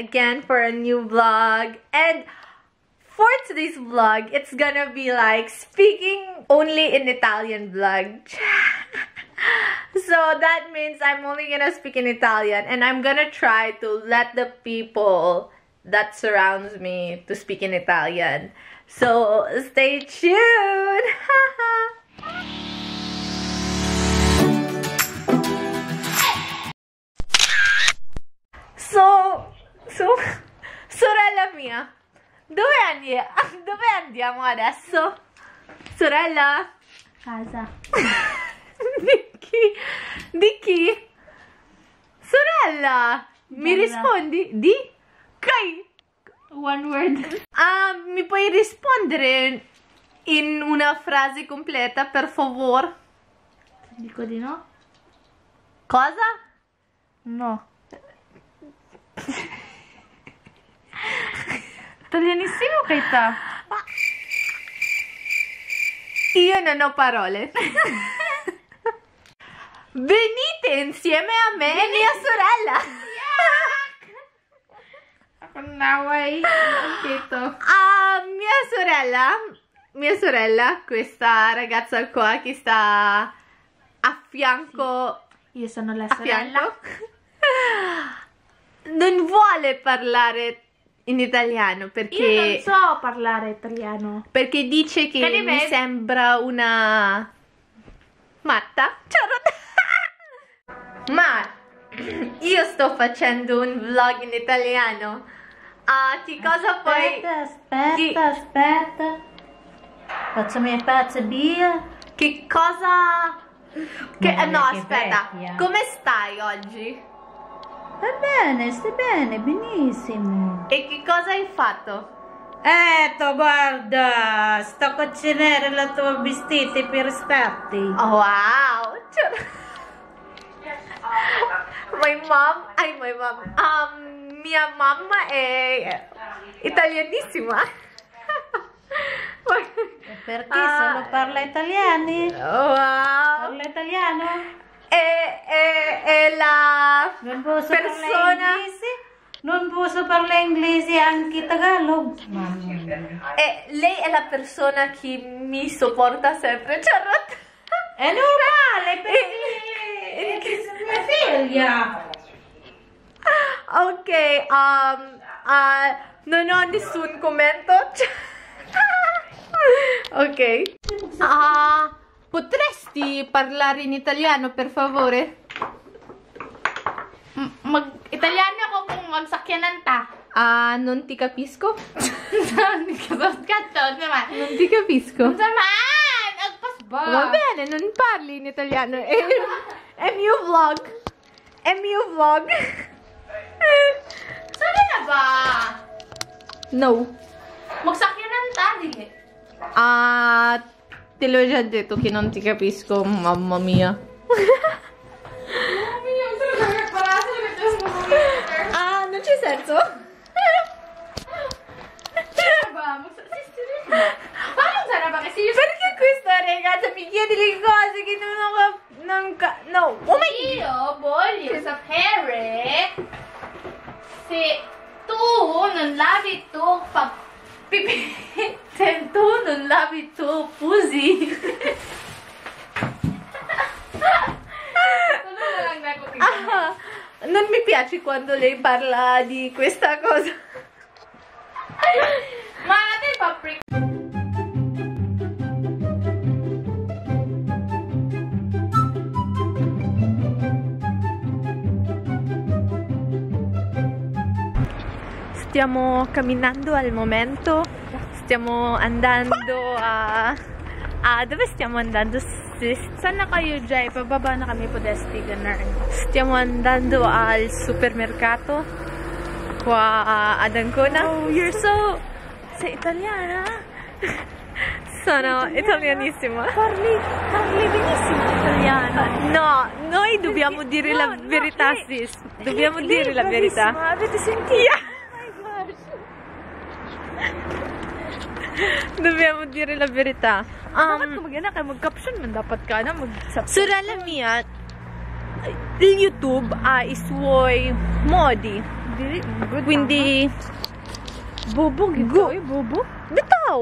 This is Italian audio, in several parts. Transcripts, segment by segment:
again for a new vlog. And for today's vlog, it's gonna be like speaking only in Italian vlog. So that means I'm only gonna speak in Italian, and I'm gonna try to let the people that surrounds me to speak in Italian. So stay tuned. Sorella mia, dove andiamo adesso? Sorella? Casa. Di chi? Sorella, mi rispondi? Di? Kai? One word. Mi puoi rispondere in una frase completa, per favore? Dico di no? Cosa? No. Italianissimo Kaita. Io non ho parole. Venite insieme a me e mia sorella. Naway. Mia sorella, questa ragazza qua che sta a fianco. Io sono la A sorella. fianco. Non vuole parlare in italiano perché Io non so parlare italiano. perché dice che mi sembra una matta. Ma io sto facendo un vlog in italiano. Che cosa puoi... Aspetta. Faccio mia pazza via. Che cosa... no, aspetta. vecchia. Come stai oggi? Va bene, stai bene, benissimo. E che cosa hai fatto? Guarda, sto cucinando la tua vestita per rispetti. Oh, wow! Mia mamma è italianissima. Perché solo parla italiani? Wow! Parla italiano? È la Non posso persona... parlare inglese? Non posso parlare inglese anche tagalog? Mamma mia. Lei è la persona che mi sopporta sempre. Charlotte. È normale perché è mia figlia. Ok, non ho nessun commento. Ok. Potresti parlare in italiano, per favore? Italiano ako kung magsakyanan ta. Non ti capisco. Non Non ti capisco. Naman! Agpas ba? Va bene, non parli in italiano. È mio vlog. È mio vlog. Sana na ba? No. Magsakyanan ta, dili. Te l'ho già detto che non ti capisco, mamma mia. Non c'è senso? Perché questa ragazza mi chiede le cose che no. Io voglio sapere se tu non lavi tu se tu non lavi tu pusi. Non mi piace quando lei parla di questa cosa. Ma te paprika. Stiamo camminando al momento. Stiamo andando a dove stiamo andando? Saan na kayo, Jai? Pababa na kami podesti, ganun. Stiamo andando al supermercato qua ad Ancona. Oh, you're so... Sei italiana? Sono italianissima. Parli benissimo italiano. No, noi dobbiamo dire la verità, sis. Dobbiamo dire la verità. Avete sentito? Yeah. Oh my gosh. Dobbiamo dire la verità. Bakit ka mag-anak? Mag-caption man dapat ka na. Sorella mia, il YouTube ha i suoi modi Quindi Bobo gitu, bobo. bitaw.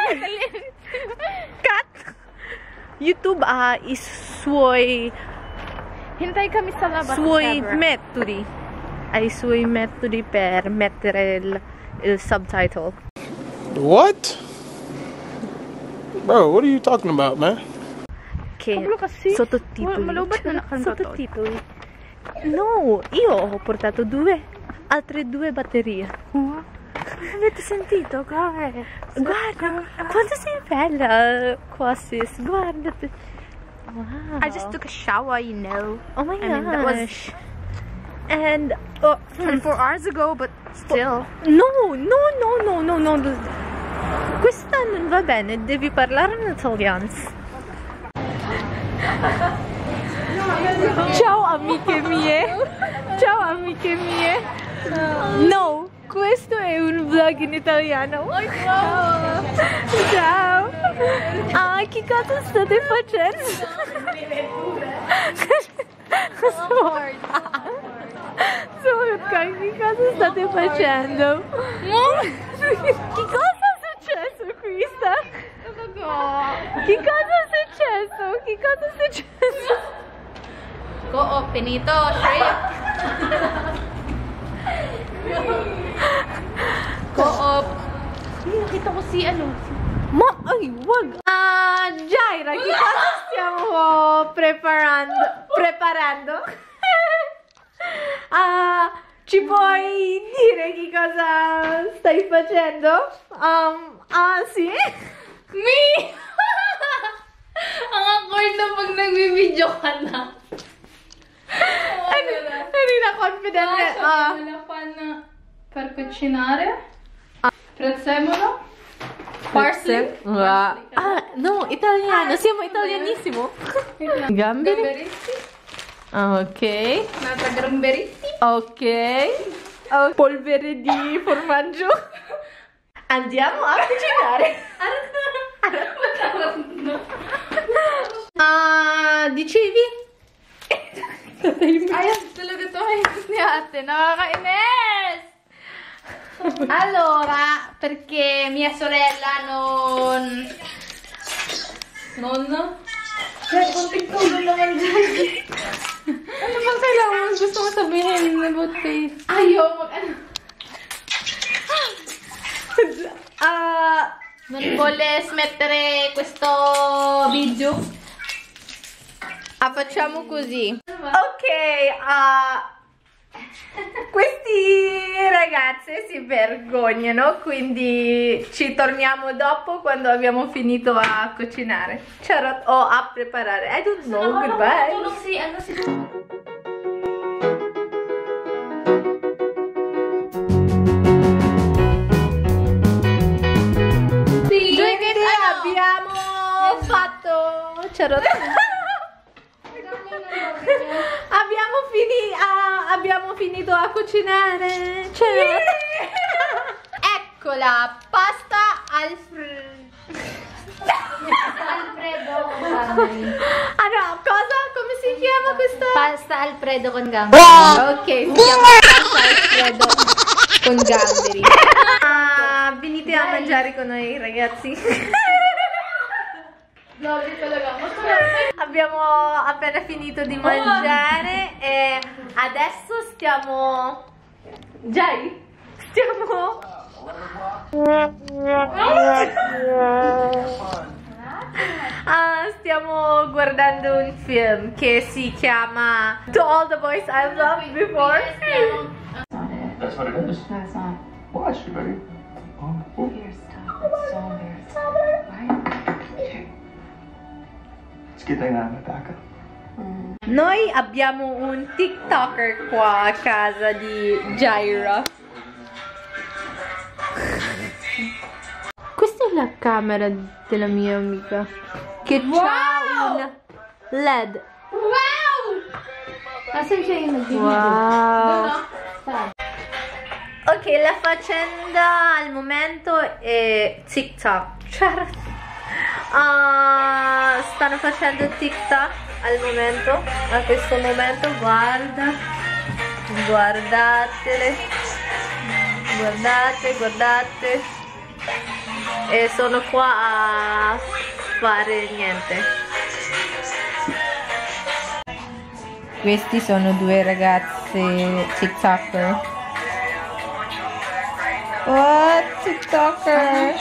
Cut. YouTube suoi Hintay kami sa labas. suoi metodi. Ai suoi metodi per mettere il subtitle. What? Bro, what are you talking about, man? Che Kablo kasi. sottotitoli. Malubat na nakanto to. Sottotitoli. No, io ho portato altre due batterie. Avete sentito? Guarda. Guarda, quanto sei bella qua, sis. Guardate. Wow. I just took a shower, you know. Oh my I mean, that was gosh. And 24 hours ago, but still. no. Questa non va bene, devi parlare in italiano. Ciao amiche mie. Ciao amiche mie. No, questo è un vlog in italiano. Ciao. Che cosa state facendo? Che cosa state facendo? Che cosa è successo, Krista? Che cosa è successo? Che cosa è successo? Co-op, pinito, shrimp. Co-op. Nakita ko si Ay, wag! Jaira, che cosa stiamo preparando? Ci puoi dire che cosa stai facendo? Sì? Me! Ang awkward na pag nagbibideo ka na. Hindi na confident. Wala pa na per cucinare. Prezzemolo. Parsley. No, italiano. Siamo italianissimo. Gamberi. Ok. Nata gamberetti. Ok. Polvere di formaggio. Andiamo a cucinare. Dicevi? Ayun, talaga to. Ayos ni ate. Nakakainis! Allora, perché mia sorella non... Konting tulong naman dyan. Ano bang kailangan? Gusto mo sabihin about face? Ayaw non vuole smettere questo video? Facciamo così. Ok, questi ragazzi si vergognano, quindi ci torniamo dopo quando abbiamo finito a cucinare. Charot, o a preparare. I don't know, goodbye. Quindi abbiamo fatto... Charot. Abbiamo finito a cucinare. Eccola, pasta Alfredo. Cosa? Come si chiama questa? Pasta Alfredo con gamberi. Ok, si chiama pasta Alfredo con gamberi. Venite a mangiare con noi, ragazzi. Abbiamo appena finito di mangiare e adesso stiamo stiamo guardando un film che si chiama To All the Boys I've Loved Before. That's what it is. No, it's not. Watch it, baby. Oh. Here, stop. It's so embarrassing. Right? Let's get that out of the back. Noi abbiamo un TikToker qua a casa di Jaira. Questa è la camera della mia amica che c'ha un LED. Wow! Nasaan siya yung nag-video? Wow. Ok, la faccenda al momento è TikTok. Stanno facendo TikTok al momento, a questo momento, guardatele. Guardate, guardate. E sono qua a fare niente. Questi sono due ragazze TikToker. What? TikToker?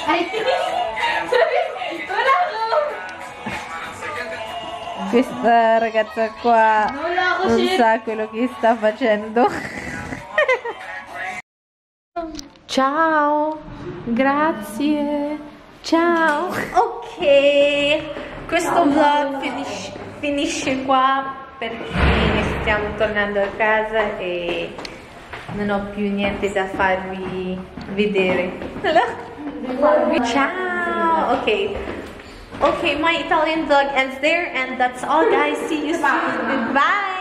Questa ragazza qua non sa quello che sta facendo. Ciao, grazie, ciao. Ok, questo vlog finisce qua perché stiamo tornando a casa e non ho più niente da farvi vedere. Ciao. Okay, my Italian vlog ends there, and that's all, guys. See you soon. Goodbye.